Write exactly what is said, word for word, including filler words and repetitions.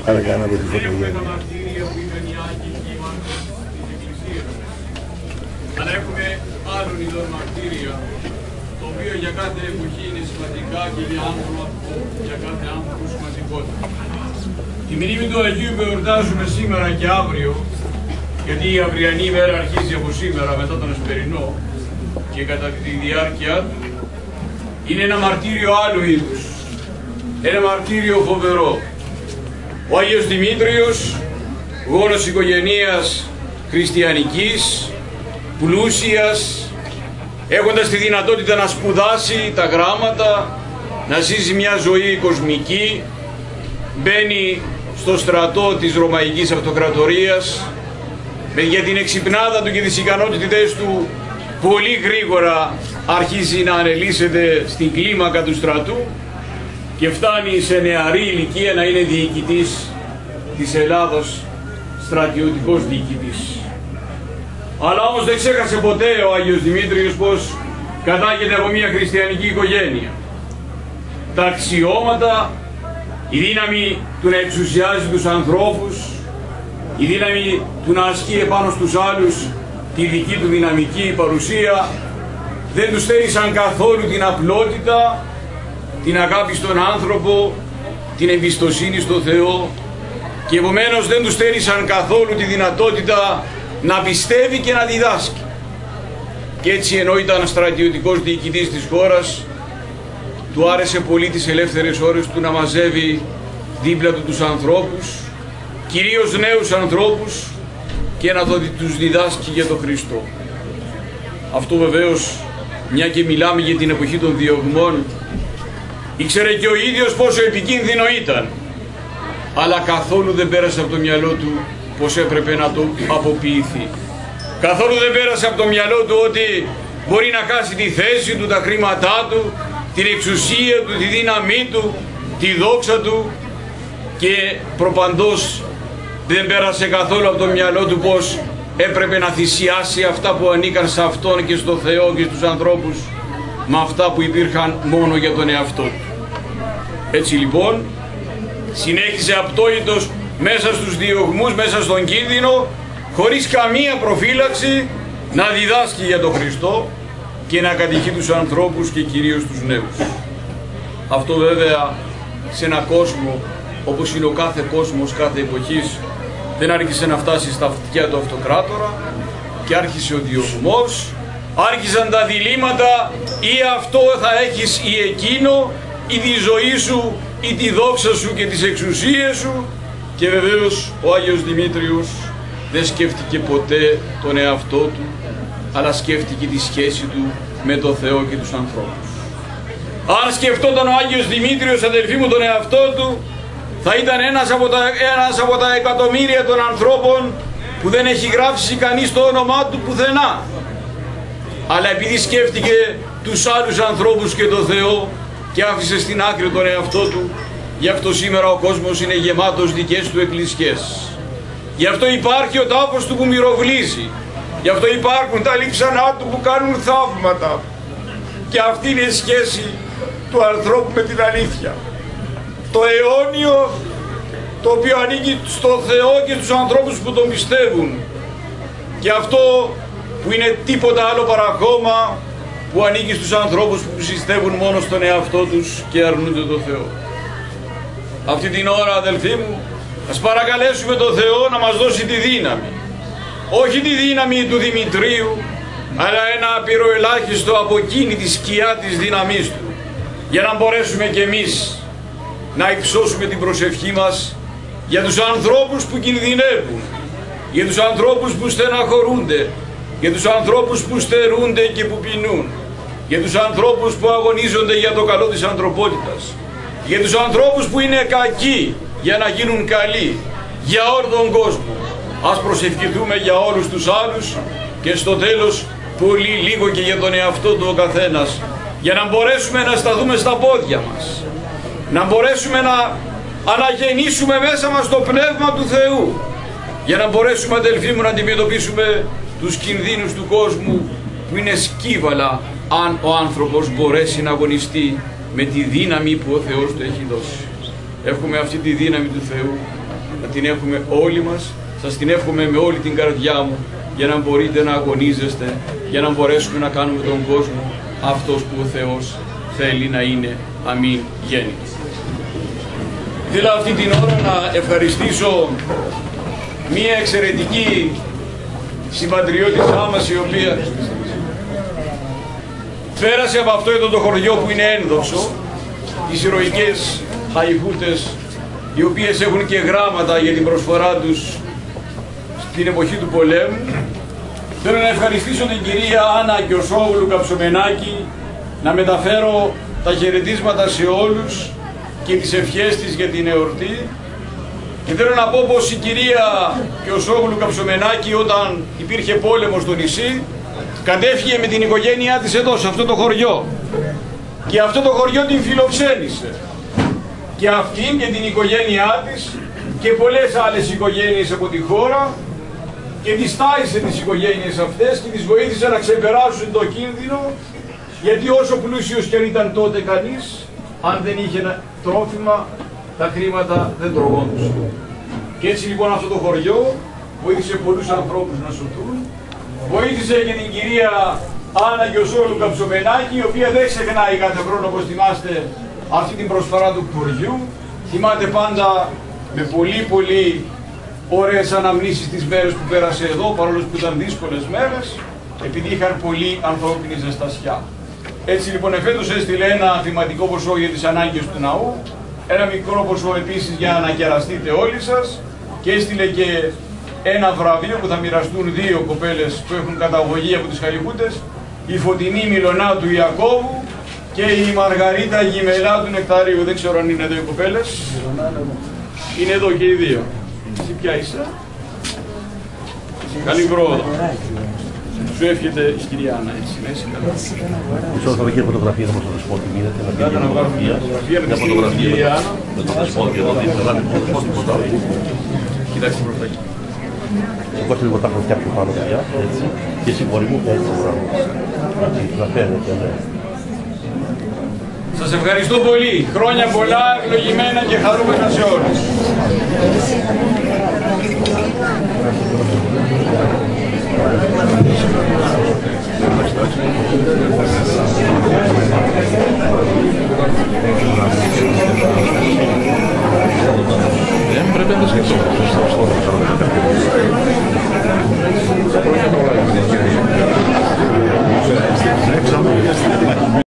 Άρα κανένα από τη φωτογραφία. Έχουμε τα μαρτύρια που ήταν οι Άγιοι και οι μάρτυρες της Εκκλησίας. Αλλά έχουμε άλλων ειδών μαρτύρια, το οποίο για κάθε εποχή είναι σημαντικά και για, άνθρωπο, για κάθε άνθρωπο σημαντικότητα. Τη μνήμη του Αγίου που εορτάζουμε σήμερα και αύριο, γιατί η αυριανή μέρα αρχίζει από σήμερα μετά τον Εσπερινό και κατά τη διάρκεια του, είναι ένα μαρτύριο άλλου είδους. Ένα μαρτύριο φοβερό. Ο Άγιος Δημήτριος, γόνος οικογενείας χριστιανικής, πλούσιας, έχοντας τη δυνατότητα να σπουδάσει τα γράμματα, να ζήσει μια ζωή κοσμική, μπαίνει στο στρατό της Ρωμαϊκής Αυτοκρατορίας, για την εξυπνάδα του και τις ικανότητες του πολύ γρήγορα αρχίζει να ανελίσσεται στην κλίμακα του στρατού και φτάνει σε νεαρή ηλικία να είναι διοικητής της Ελλάδος, στρατιωτικός διοικητής. Αλλά όμως δεν ξέχασε ποτέ ο Άγιος Δημήτριος πως κατάγεται από μια χριστιανική οικογένεια. Τα αξιώματα, η δύναμη του να εξουσιάζει τους ανθρώπους, η δύναμη του να ασκεί επάνω στους άλλους τη δική του δυναμική παρουσία, δεν τους στέρισαν καθόλου την απλότητα, την αγάπη στον άνθρωπο, την εμπιστοσύνη στο Θεό και επομένως δεν τους στέρισαν καθόλου τη δυνατότητα να πιστεύει και να διδάσκει. Και έτσι, ενώ ήταν στρατιωτικός διοικητής της χώρας, του άρεσε πολύ τις ελεύθερες ώρες του να μαζεύει δίπλα του τους ανθρώπους, κυρίως νέους ανθρώπους, και να τους διδάσκει για τον Χριστό. Αυτό βεβαίως, μια και μιλάμε για την εποχή των διωγμών, ήξερε και ο ίδιος πόσο επικίνδυνο ήταν, αλλά καθόλου δεν πέρασε από το μυαλό του πως έπρεπε να το αποποιηθεί. Καθόλου δεν πέρασε από το μυαλό του ότι μπορεί να χάσει τη θέση του, τα χρήματά του, την εξουσία του, τη δύναμή του, τη δόξα του, και προπαντός δεν πέρασε καθόλου από το μυαλό του πως έπρεπε να θυσιάσει αυτά που ανήκαν σε Αυτόν και στο Θεό και στους ανθρώπους με αυτά που υπήρχαν μόνο για τον εαυτό του. Έτσι λοιπόν συνέχισε απτόητος μέσα στους διωγμούς, μέσα στον κίνδυνο, χωρίς καμία προφύλαξη να διδάσκει για τον Χριστό και να κατηχεί τους ανθρώπους και κυρίως τους νέους. Αυτό βέβαια σε ένα κόσμο όπως είναι ο κάθε κόσμος κάθε εποχής δεν άρχισε να φτάσει στα αυτιά του αυτοκράτορα και άρχισε ο διωγμός, άρχισαν τα διλήμματα, ή αυτό θα έχεις ή εκείνο, ή τη ζωή σου ή τη δόξα σου και τις εξουσίες σου, και βεβαίως ο Άγιος Δημήτριος δεν σκέφτηκε ποτέ τον εαυτό του, αλλά σκέφτηκε τη σχέση του με τον Θεό και τους ανθρώπους. Αν σκεφτόταν ο Άγιος Δημήτριος, αδελφοί μου, τον εαυτό του, θα ήταν ένας από, τα, ένας από τα εκατομμύρια των ανθρώπων που δεν έχει γράψει κανείς το όνομά του πουθενά. Αλλά επειδή σκέφτηκε τους άλλους ανθρώπους και τον Θεό και άφησε στην άκρη τον εαυτό του, γι' αυτό σήμερα ο κόσμος είναι γεμάτος δικές του εκκλησιές. Γι' αυτό υπάρχει ο τάφος του που μυροβλίζει. Γι' αυτό υπάρχουν τα λείψανά του που κάνουν θαύματα. Και αυτή είναι η σχέση του ανθρώπου με την αλήθεια. Το αιώνιο, το οποίο ανήκει στο Θεό και στους ανθρώπους που τον πιστεύουν. Και αυτό που είναι τίποτα άλλο παρά χώμα, που ανήκει στους ανθρώπους που πιστεύουν μόνο στον εαυτό τους και αρνούνται τον Θεό. Αυτή την ώρα, αδελφοί μου, ας παρακαλέσουμε τον Θεό να μας δώσει τη δύναμη. Όχι τη δύναμη του Δημητρίου, αλλά ένα απειροελάχιστο από εκείνη τη σκιά της δύναμής του, για να μπορέσουμε κι εμείς να υψώσουμε την προσευχή μας για τους ανθρώπους που κινδυνεύουν, για τους ανθρώπους που στεναχωρούνται, για τους ανθρώπους που στερούνται και που πεινούν, για τους ανθρώπους που αγωνίζονται για το καλό της ανθρωπότητας, για τους ανθρώπους που είναι κακοί για να γίνουν καλοί, για όλο τον κόσμο. Ας προσευχηθούμε για όλους τους άλλους και στο τέλος πολύ λίγο και για τον εαυτό του ο καθένας, για να μπορέσουμε να σταθούμε στα πόδια μας, να μπορέσουμε να αναγεννήσουμε μέσα μας το Πνεύμα του Θεού, για να μπορέσουμε, αδελφοί μου, να αντιμετωπίσουμε τους κινδύνους του κόσμου που είναι σκύβαλα, αν ο άνθρωπος μπορέσει να αγωνιστεί με τη δύναμη που ο Θεός του έχει δώσει. Έχουμε αυτή τη δύναμη του Θεού να την έχουμε όλοι μας. Σας την εύχομαι με όλη την καρδιά μου, για να μπορείτε να αγωνίζεστε, για να μπορέσουμε να κάνουμε τον κόσμο αυτός που ο Θεός θέλει να είναι. Αμήν γέννη. Θέλω αυτή την ώρα να ευχαριστήσω μία εξαιρετική συμπατριώτησά μας, η οποία πέρασε από αυτό εδώ το χωριό που είναι ένδοξο, τις ηρωικές χαϊχούτες, οι οποίες έχουν και γράμματα για την προσφορά τους στην εποχή του πολέμου. Θέλω να ευχαριστήσω την κυρία Άννα Κιωσόγλου Καψομενάκη, να μεταφέρω τα χαιρετίσματα σε όλους και τις ευχές της για την εορτή. Και θέλω να πω πως η κυρία Κιωσόγλου Καψομενάκη, όταν υπήρχε πόλεμος στο νησί, κατέφυγε με την οικογένειά της εδώ, σε αυτό το χωριό. Και αυτό το χωριό την φιλοξένησε. Και αυτήν και την οικογένειά της και πολλές άλλες οικογένειες από τη χώρα, και τις τάισε τις οικογένειες αυτές και τις βοήθησε να ξεπεράσουν το κίνδυνο, γιατί όσο πλούσιος και αν ήταν τότε κανείς, αν δεν είχε τρόφιμα, τα χρήματα δεν τρογόντουσαν. Και έτσι λοιπόν αυτό το χωριό βοήθησε πολλούς ανθρώπους να σωθούν. Βοήθησε και την κυρία Άννα Κιωσόγλου Καψομενάκη, η οποία δεν ξεχνάει κάθε χρόνο, όπως θυμάστε, αυτή την προσφορά του χωριού. Θυμάται πάντα με πολύ πολύ ωραίες αναμνήσεις τις μέρες που πέρασε εδώ, παρόλο που ήταν δύσκολες μέρες, επειδή είχαν πολύ ανθρώπινη ζεστασιά. Έτσι λοιπόν εφέτος έστειλε ένα θυματικό ποσό για τις ανάγκες του ναού, ένα μικρό ποσό επίσης για να ανακεραστείτε όλοι σας, και έστειλε και ένα βραβείο που θα μοιραστούν δύο κοπέλες που έχουν καταγωγή από τις Χαϊχούτες, η Φωτεινή Μιλωνάτου Ιακώβου και η Μαργαρίτα Γιμελάτου Νεκταρίου. Δεν ξέρω αν είναι εδώ οι κοπέλες. Είναι εδώ και οι δύο. Εσύ ποια είσαι? Καλή πρόοδο. Σου εύχεται η κυρία Άννα, έτσι, ναι, είσαι καλά. Μισό θα βγει φωτογραφία, θα μας το δεσπό την είδατε, να βγει μια φωτογραφία με την κυρία Άννα. Με το δεσπό και εδώ δίπλα, με το δεσπό τίποτα. Κοιτάξτε προς τα εκεί. Σηκώστε λίγο τα χρωτιά πιο πάνω, παιδιά, έτσι. Και εσύ μπορεί μου, έτσι, να φαίνεται, ναι. Σας ευχαριστώ πολύ. Χρόνια πολλά, ευλογημένα και χαρούμενα σε όλους. Thank you.